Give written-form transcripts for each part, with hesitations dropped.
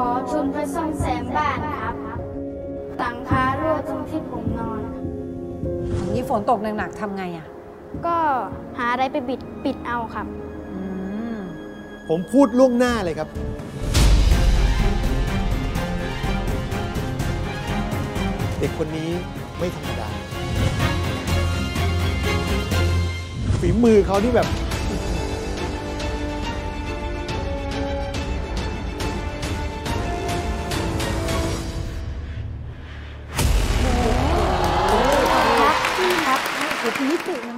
อทุนไปซ่อมแซมบ้านครับหลังคารั่วตรงที่ผมนอนอย่างนี้ฝนตกหนักๆทำไงอ่ะก็หาอะไรไปปิดเอาครับผมพูดล่วงหน้าเลยครับเด็กคนนี้ไม่ธรรมดาฝีมือเขาที่แบบนิติมัน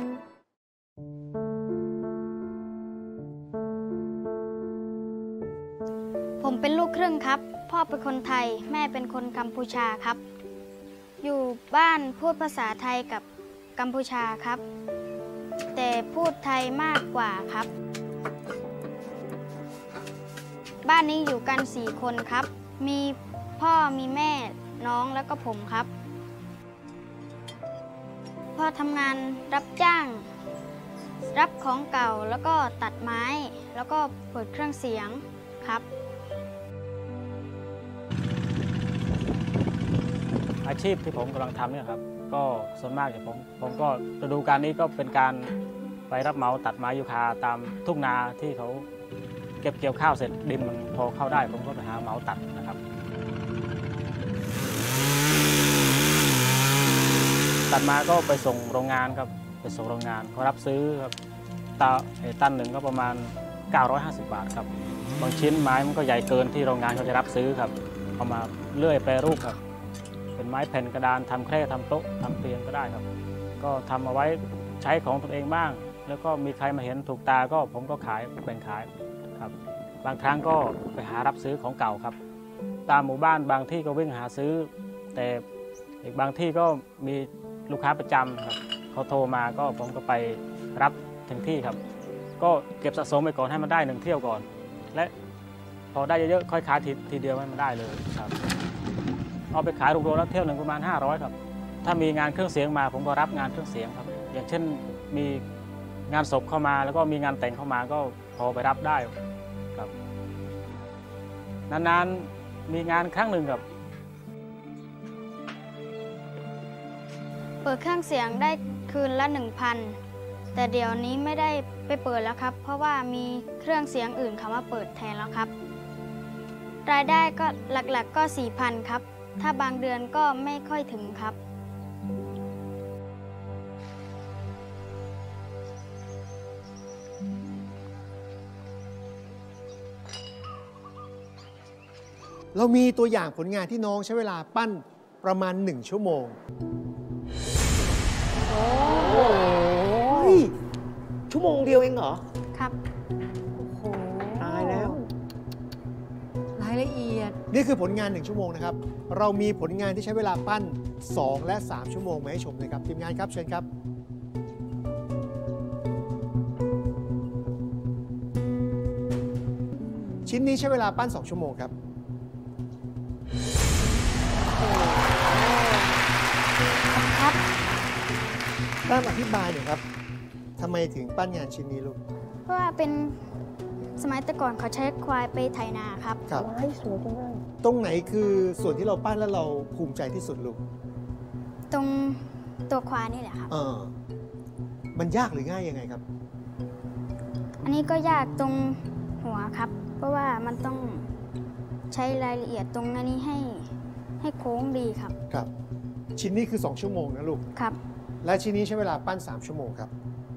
ผมเป็นลูกครึ่งครับพ่อเป็นคนไทยแม่เป็นคนกัมพูชาครับอยู่บ้านพูดภาษาไทยกับกัมพูชาครับแต่พูดไทยมากกว่าครับบ้านนี้อยู่กัน4 คนครับมีพ่อมีแม่น้องแล้วก็ผมครับพ่อทำงานรับจ้างรับของเก่าแล้วก็ตัดไม้แล้วก็เปิดเครื่องเสียงครับอาชีพที่ผมกำลังทำเนี่ยครับก็ส่วนมากเนี่ยผมก็ฤดูกาลนี้ก็เป็นการไปรับเหมาตัดไม้ยูคาตามทุ่งนาที่เขาเก็บเกี่ยวข้าวเสร็จดินมันพอเข้าได้ผมก็ไปหาเหมาตัดนะครับตัดมาก็ไปส่งโรงงานครับไปส่งโรงงานเขารับซื้อครับตันหนึ่งก็ประมาณ950 บาทครับบางชิ้นไม้มันก็ใหญ่เกินที่โรงงานเขาจะรับซื้อครับเอามาเลื่อยแปรรูปครับเป็นไม้แผ่นกระดานทำแคร่ทำโต๊ะทำเตียงก็ได้ครับก็ทำเอาไว้ใช้ของตนเองบ้างแล้วก็มีใครมาเห็นถูกตาก็ผมก็ขายแบ่งขายครับบางครั้งก็ไปหารับซื้อของเก่าครับตามหมู่บ้านบางที่ก็วิ่งหาซื้อแต่อีกบางที่ก็มีลูกค้าประจำครับเขาโทรมาก็ผมก็ไปรับถึงที่ครับก็เก็บสะสมไปก่อนให้มันได้1 เที่ยวก่อนและพอได้เยอะๆค่อยขายทีเดียวให้มันได้เลยครับเอาไปขายรวมๆแล้วเที่ยวหนึ่งประมาณ500ครับถ้ามีงานเครื่องเสียงมาผมก็รับงานเครื่องเสียงครับอย่างเช่นมีงานศพเข้ามาแล้วก็มีงานแต่งเข้ามาก็พอไปรับได้ครับนานๆมีงานครั้งหนึ่งครับเปิดเครื่องเสียงได้คืนละ 1,000 แต่เดี๋ยวนี้ไม่ได้ไปเปิดแล้วครับเพราะว่ามีเครื่องเสียงอื่นเขามาเปิดแทนแล้วครับรายได้ก็หลักๆก็ 4,000 ครับถ้าบางเดือนก็ไม่ค่อยถึงครับเรามีตัวอย่างผลงานที่น้องใช้เวลาปั้นประมาณ1 ชั่วโมงชั่วโมงเดียวเองเหรอครับโอ้โหตายแล้วรายละเอียดนี่คือผลงาน1 ชั่วโมงนะครับเรามีผลงานที่ใช้เวลาปั้น2 และ 3 ชั่วโมงมาให้ชมนะครับทีมงานครับเชิญครับชิ้นนี้ใช้เวลาปั้น2 ชั่วโมงครับครับด้านอธิบายหน่อยครับทำไมถึงปั้นงานชิ้นนี้ลูกเพราะว่าเป็นสมัยแต่ก่อนเขาใช้ควายไปไถนาครับครับสวยจังเลยตรงไหนคือส่วนที่เราปั้นแล้วเราภูมิใจที่สุดลูกตรงตัวควายนี่แหละครับมันยากหรือง่ายยังไงครับอันนี้ก็ยากตรงหัวครับเพราะว่ามันต้องใช้รายละเอียดตรงนี้ให้โค้งดีครับครับชิ้นนี้คือ2 ชั่วโมงนะลูกครับและชิ้นนี้ใช้เวลาปั้น3 ชั่วโมงครับ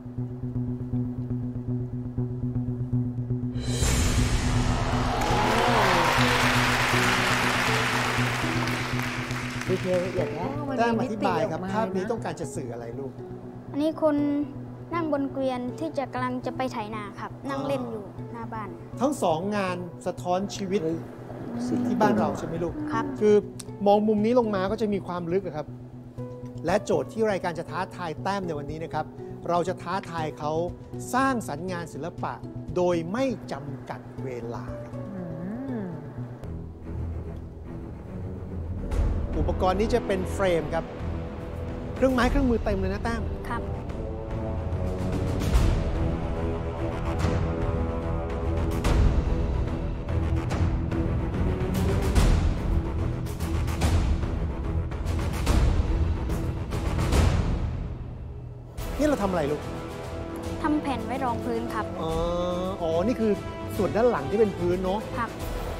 ดีเทลละเอียดแล้วแต้มอธิบายครับภาพนี้ต้องการจะสื่ออะไรลูกอันนี้คนนั่งบนเกวียนที่กำลังจะไปไถนาครับนั่งเล่นอยู่หน้าบ้านทั้ง2 งานสะท้อนชีวิตที่บ้านเราใช่ไหมลูกครับคือมองมุมนี้ลงมาก็จะมีความลึกครับและโจทย์ที่รายการจะท้าทายแต้มในวันนี้นะครับเราจะท้าทายเขาสร้างสรรค์งานศิลปะโดยไม่จำกัดเวลาอุปกรณ์นี้จะเป็นเฟรมครับเครื่องไม้เครื่องมือเต็มเลยนะแต้มครับนี่เราทำอะไรลูกทำแผ่นไว้รองพื้นครับอ๋อ นี่คือส่วนด้านหลังที่เป็นพื้นเนาะครับ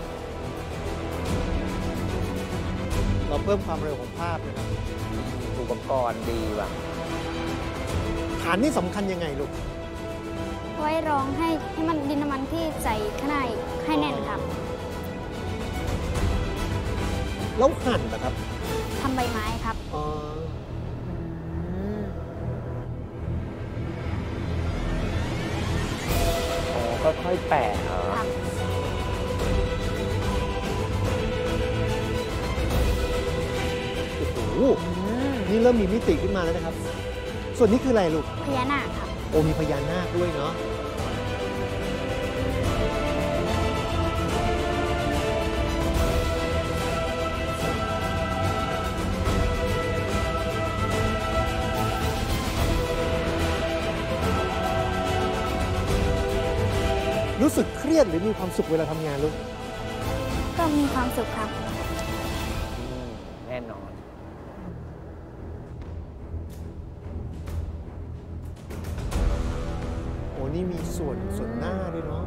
เราเพิ่มความเร็วของภาพนะครับอุปกรณ์ดีว่ะฐานนี่สำคัญยังไงลูกไว้รองให้มันดินน้ำมันที่ใส่ข้างในให้แน่นครับแล้วหั่นนะครับทำใบไม้ครับอ๋ออ๋อค่อยๆแปะเหรอครับโอ้โห นี่เริ่มมีมิติขึ้นมาแล้วนะครับ ส่วนนี้คืออะไรลูกพญานาคครับโอ้มีพญานาคด้วยเนาะ รู้สึกเครียดหรือมีความสุขเวลาทำงานลูกก็มีความสุขครับแน่นอนโอ้นี่มีส่วนหน้าด้วยเนาะ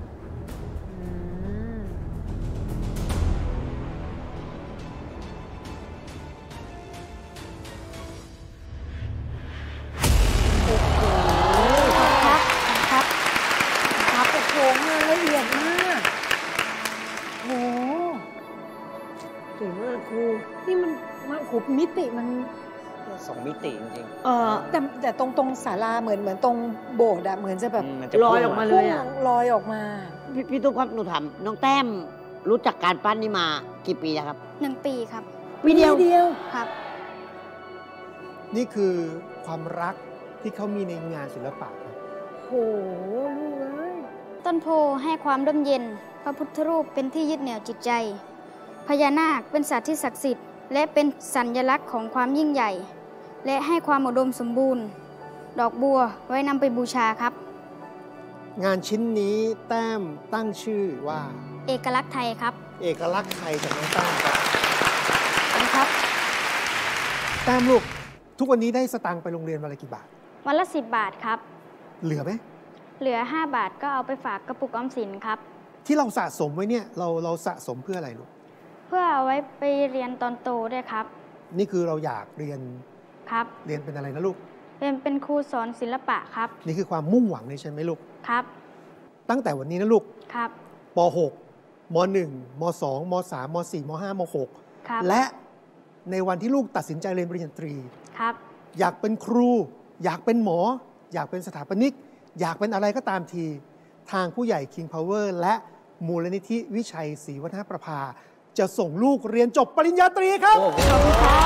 ครับ ครับครับโอ้โหงานละเอียดมากโอ้โหเก่งมากครูนี่มันโอ้โหมิติมัน 2 มิติจริงแต่ตรงศาลาเหมือนตรงโบสถ์อะเหมือนจะแบบมันจะลอยออกมาเลยอะพุ่งลอยออกมาพี่ตุ๊กครับหนูถามน้องแต้มรู้จักการปั้นนี่มากี่ปีแล้วครับ 1 ปีครับปีเดียวครับนี่คือความรักที่เขามีในงานศิลปะครับโหลูกเอ้ยต้นโพให้ความร่มเย็น พระพุทธรูปเป็นที่ยึดเหนี่ยวจิตใจ พญานาคเป็นสัตว์ที่ศักดิ์สิทธิ์ และเป็นสัญลักษณ์ของความยิ่งใหญ่ และให้ความอุดมสมบูรณ์ ดอกบัวไว้นำไปบูชาครับงานชิ้นนี้แต้มตั้งชื่อว่าเอกลักษณ์ไทยครับเอกลักษณ์ไทยจากน้องแต้มครับนะครับแต้มลูก ทุกวันนี้ได้สตางค์ไปโรงเรียนวันละกี่บาทวันละ10 บาทครับเหลือไหมเหลือ5 บาทก็เอาไปฝากกระปุกออมสินครับที่เราสะสมไว้เนี่ยเราสะสมเพื่ออะไรลูกเพื่อเอาไว้ไปเรียนตอนโตด้วยครับนี่คือเราอยากเรียนครับเป็นอะไรนะลูกเป็นครูสอนศิลปะครับนี่คือความมุ่งหวังเลยใช่ไหมลูกครับตั้งแต่วันนี้นะลูกครับป .6 ม .1 ม .2 ม .3 ม .4 ม .5 มครับ .6 และในวันที่ลูกตัดสินใจเรียนปริญญาตรีครับอยากเป็นครู อยากเป็นหมอ อยากเป็นสถาปนิก อยากเป็นอะไรก็ตามที ทางผู้ใหญ่ King Power และมูลนิธิวิชัยศรีวัฒนประภา จะส่งลูกเรียนจบปริญญาตรีครับขอบคุณ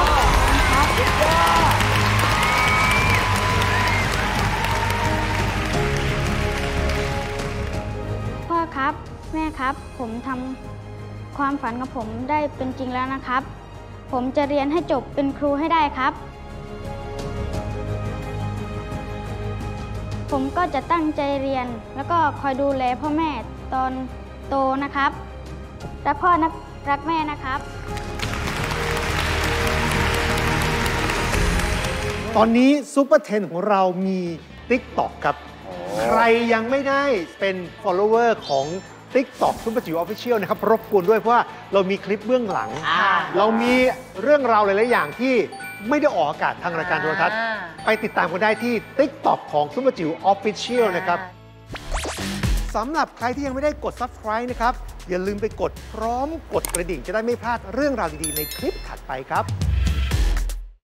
ครับพ่อครับ แม่ครับ ผมทำความฝันของผมได้เป็นจริงแล้วนะครับ ผมจะเรียนให้จบเป็นครูให้ได้ครับ ผมก็จะตั้งใจเรียน แล้วก็คอยดูแลพ่อแม่ตอนโตนะครับรักพ่อนะรักแม่นะครับตอนนี้ซูเปอร์เทนของเรามี TikTok ครับ ใครยังไม่ได้เป็น follower ของ TikTok ซุปเปอร์จิ๋ว Official นะครับ รบกวนด้วยเพราะว่าเรามีคลิปเบื้องหลัง เรามีเรื่องราวหลายๆอย่างที่ไม่ได้ออกอากาศทางรายการโทรทัศน์ ไปติดตามกันได้ที่ TikTok ของซุปเปอร์จิ๋ว Official นะครับสำหรับใครที่ยังไม่ได้กด Subscribe นะครับ อย่าลืมไปกดพร้อมกดกระดิ่งจะได้ไม่พลาดเรื่องราวดีๆในคลิปถัดไปครับ